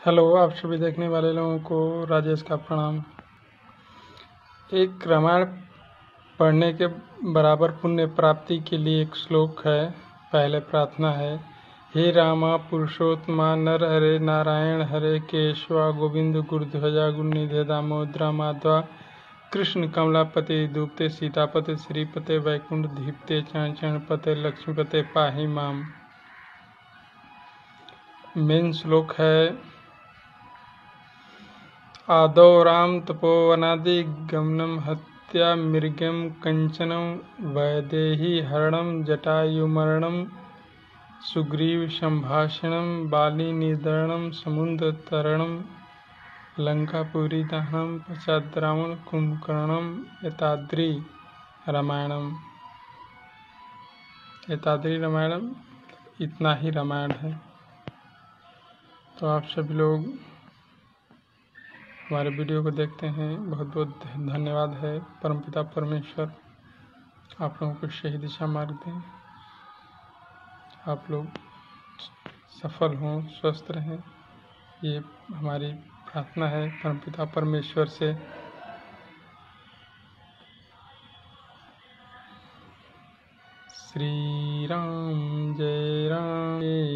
Hello, आप सभी देखने वाले लोगों को राजेश का प्रणाम। एक रामायण पढ़ने के बराबर पुण्य प्राप्ति के लिए एक श्लोक है। पहले प्रार्थना है, हे रामा पुरुषोत्तमा नर हरे नारायण हरे केशवा गोविंद गुरुध्वजा गुरुनिधे दामोदरा माधवा कृष्ण कमलापते दूपते सीतापते श्रीपते वैकुंठ धीपते चरणपते लक्ष्मीपते पाहि माम। मेन श्लोक है, आदौ राम तपोवनादि गमनम हत्या मृगम कंचनम वैदेही हरणम जटायुमरणम सुग्रीव संभाषणम बाली निधरणम समुद्र तरणम लंकापुरी दहनम पश्चात रावण कुंभकर्णम एताद्री रामायणम। इतना ही रामायण है। तो आप सभी लोग हमारे वीडियो को देखते हैं, बहुत बहुत धन्यवाद है। परमपिता परमेश्वर आप लोगों को सही दिशा मार्ग दें, आप लोग सफल हों, स्वस्थ रहें, ये हमारी प्रार्थना है परमपिता परमेश्वर से। श्री राम जय